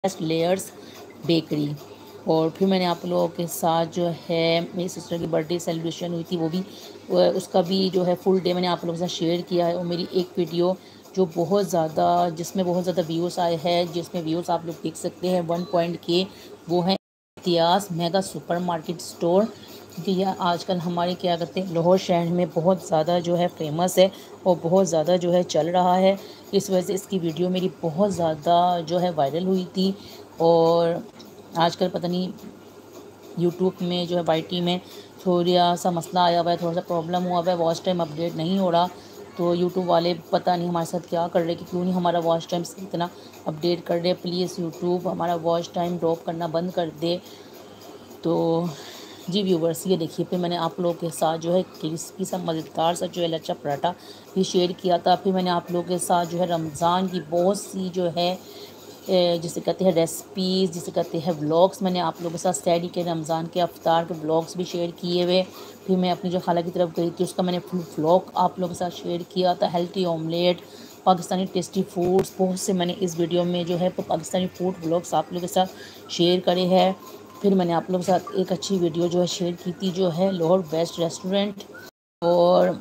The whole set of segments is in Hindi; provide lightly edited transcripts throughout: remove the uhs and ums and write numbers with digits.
Layers bakery. और फिर मैंने आप लोगों के साथ जो है मेरी सिस्टर की बर्थडे सेलिब्रेशन हुई थी, वो भी उसका भी जो है फुल डे मैंने आप लोगों के साथ शेयर किया है। और मेरी एक वीडियो जो बहुत ज़्यादा जिसमें बहुत ज़्यादा व्यूज़ आए हैं, जिसमें व्यूज़ आप लोग देख सकते हैं 1 वो है इतिहास मेगा सुपर मार्केट स्टोर। क्योंकि यह आजकल हमारे क्या कहते हैं लाहौर शहर में बहुत ज़्यादा जो है फेमस है और बहुत ज़्यादा जो है चल रहा है। इस वजह से इसकी वीडियो मेरी बहुत ज़्यादा जो है वायरल हुई थी। और आजकल पता नहीं यूट्यूब में जो है वाईटी में थोड़ा सा मसला आया हुआ है, थोड़ा सा प्रॉब्लम हुआ हुआ है, वॉच टाइम अपडेट नहीं हो रहा। तो यूट्यूब वाले पता नहीं हमारे साथ क्या कर रहे कि क्यों नहीं हमारा वॉच टाइम इतना अपडेट कर रहे। प्लीज़ यूट्यूब हमारा वॉच टाइम ड्रॉप करना बंद कर दे। तो जी व्यूवर्स, ये देखिए फिर मैंने आप लोगों के साथ जो है क्रिस्पी सा मज़ेदार सा जो है लच्छा पराठा भी शेयर किया था। फिर मैंने आप लोगों के साथ जो है रमज़ान की बहुत सी जो है जिसे कहते हैं रेसिपीज़, जिसे कहते हैं व्लॉग्स, मैंने आप लोगों के साथ सैडी के रमज़ान के अफ्तार के व्लॉग्स भी शेयर किए हुए। फिर मैं अपनी जो खाला की तरफ गई थी उसका मैंने फुल व्लॉग आप लोगों के साथ शेयर किया था। Healthy omelette, Pakistani tasty foods, बहुत से मैंने इस वीडियो में जो है पाकिस्तानी फूड व्लॉग्स आप लोगों के साथ शेयर करे हैं। फिर मैंने आप लोगों के साथ एक अच्छी वीडियो जो है शेयर की थी, जो है लाहौर बेस्ट रेस्टोरेंट। और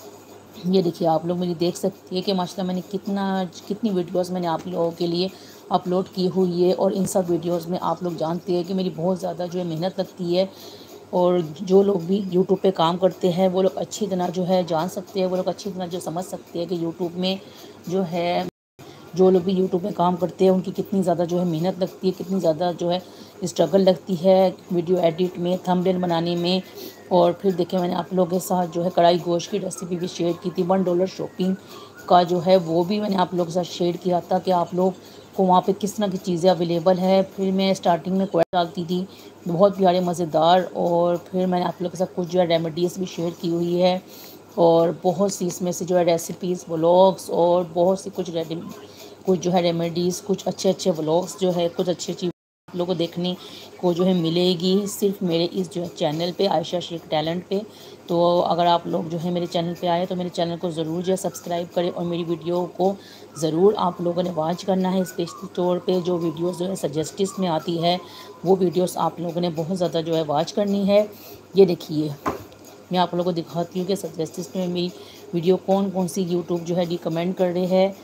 ये देखिए आप लोग मेरी देख सकते हैं कि माशाल्लाह मैंने कितनी वीडियोस मैंने आप लोगों के लिए अपलोड की हुई है। और इन सब वीडियोस में आप लोग जानते हैं कि मेरी बहुत ज़्यादा जो है मेहनत लगती है। और जो लोग भी यूट्यूब पे काम करते हैं वो लोग अच्छी तरह जो है जान सकते हैं, वो लोग अच्छी तरह जो समझ सकते हैं कि यूट्यूब में जो है जो लोग भी यूट्यूब में काम करते हैं उनकी कितनी ज़्यादा जो है मेहनत लगती है, कितनी ज़्यादा जो है स्ट्रगल लगती है वीडियो एडिट में, थंबनेल बनाने में। और फिर देखिए मैंने आप लोगों के साथ जो है कढ़ाई गोश्त की रेसिपी भी शेयर की थी। $1 शॉपिंग का जो है वो भी मैंने आप लोगों के साथ शेयर किया था कि आप लोग को वहाँ पे किस तरह की चीज़ें अवेलेबल है। फिर मैं स्टार्टिंग में कोयला डालती थी, बहुत प्यारे मज़ेदार। और फिर मैंने आप लोगों के साथ कुछ जो है रेमेडीज़ भी शेयर की हुई है। और बहुत सी इसमें से जो है रेसिपीज़, व्लॉग्स और बहुत सी कुछ जो है रेमेडीज़, कुछ अच्छे अच्छे व्लॉग्स जो है, कुछ अच्छी अच्छी आप लोगों को देखने को जो है मिलेगी सिर्फ मेरे इस जो है चैनल पे, आयशा शेख टैलेंट पे। तो अगर आप लोग जो है मेरे चैनल पे आए तो मेरे चैनल को ज़रूर जो है सब्सक्राइब करें और मेरी वीडियो को ज़रूर आप लोगों ने वॉच करना है। स्पेशली तौर पे जो वीडियोस जो है सजेस्टिव्स में आती है वो वीडियोस आप लोगों ने बहुत ज़्यादा जो है वॉच करनी है। ये देखिए मैं आप लोगों को दिखाती हूँ कि सजेस्टिव्स में मेरी वीडियो कौन कौन सी यूट्यूब जो है रिकमेंड कर रहे हैं,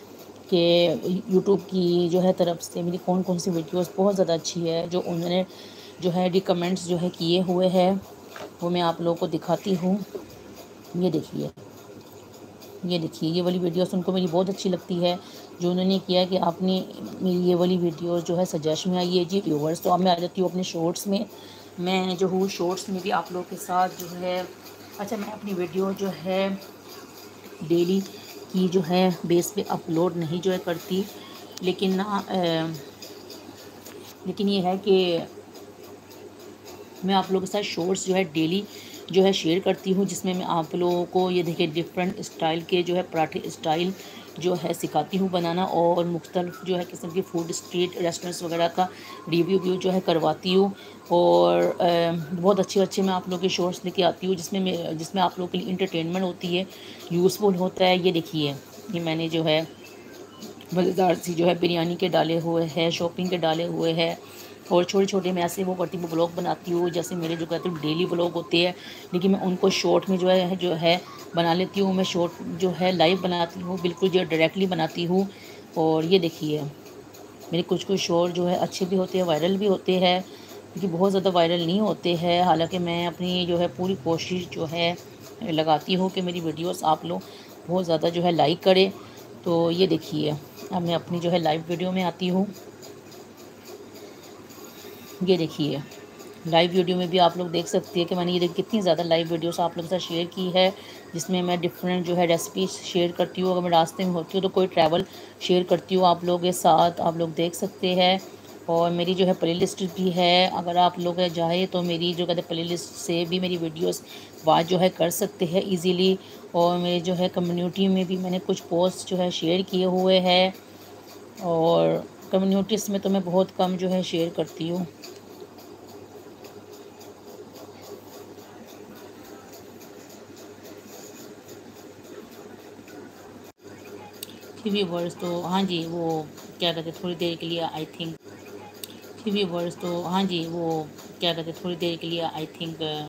कि यूट्यूब की जो है तरफ से मेरी कौन कौन सी वीडियोस बहुत ज़्यादा अच्छी है जो उन्होंने जो है रिकमेंड्स जो है किए हुए हैं, वो मैं आप लोगों को दिखाती हूँ। ये देखिए ये वाली वीडियोस उनको मेरी बहुत अच्छी लगती है जो उन्होंने किया कि आपने मेरी ये वाली वीडियोस जो है सजेशन में आई है। जी व्यूवर्स, तो अब मैं आ जाती हूँ अपने शॉर्ट्स में। मैं जो हूँ शॉर्ट्स में भी आप लोगों के साथ जो है मैं अपनी वीडियो जो है डेली की जो है बेस पे अपलोड नहीं जो है करती, लेकिन ना लेकिन ये है कि मैं आप लोगों के साथ शॉर्ट्स जो है डेली जो है शेयर करती हूँ, जिसमें मैं आप लोगों को ये देखिए डिफरेंट स्टाइल के जो है पराठे स्टाइल जो है सिखाती हूँ बनाना। और मुख्तलिफ जो है किस्म की फूड स्ट्रीट रेस्टोरेंट्स वगैरह का रिव्यू जो है करवाती हूँ। और बहुत अच्छे अच्छे मैं आप लोगों के शॉर्ट्स लेके आती हूँ जिसमें आप लोगों के लिए इंटरटेनमेंट होती है, यूज़फुल होता है। ये देखिए ये मैंने जो है मज़ेदार सी जो है बिरयानी के डाले हुए हैं, शॉपिंग के डाले हुए हैं। और छोटे छोटे मैं ऐसे वो करती हूँ, ब्लॉग बनाती हूँ, जैसे मेरे जो कहते हैं डेली ब्लॉग होते हैं, लेकिन मैं उनको शॉर्ट में जो है बना लेती हूँ। मैं शॉर्ट जो है लाइव बनाती हूँ, बिल्कुल जो डायरेक्टली बनाती हूँ। और ये देखिए मेरे कुछ शॉर्ट जो है अच्छे भी होते हैं, वायरल भी होते हैं, क्योंकि बहुत ज़्यादा वायरल नहीं होते हैं। हालांकि मैं अपनी जो है पूरी कोशिश जो है लगाती हूँ कि मेरी वीडियोस आप लोग बहुत ज़्यादा जो है लाइक करें। तो ये देखिए अब मैं अपनी जो है लाइव वीडियो में आती हूँ। ये देखिए लाइव वीडियो में भी आप लोग देख सकते हैं कि मैंने ये कितनी ज़्यादा लाइव वीडियोस आप लोगों के साथ शेयर की है, जिसमें मैं डिफरेंट जो है रेसिपी शेयर करती हूँ। अगर मैं रास्ते में होती हूँ तो कोई ट्रैवल शेयर करती हूँ आप लोगों के साथ, आप लोग देख सकते हैं। और मेरी जो है प्लेलिस्ट भी है, अगर आप लोग चाहे तो मेरी जो कहते हैं प्लेलिस्ट से भी मेरी वीडियोस वाच जो है कर सकते हैं इजीली। और मेरे जो है कम्युनिटी में भी मैंने कुछ पोस्ट जो है शेयर किए हुए हैं, और कम्युनिटीज़ में तो मैं बहुत कम जो है शेयर करती हूँ। व्यूवर्स, तो हाँ जी वो क्या कहते हैं थोड़ी देर के लिए आई थिंक जी व्यूवर्स, तो हाँ जी, वो क्या कहते हैं, थोड़ी देर के लिए आई थिंक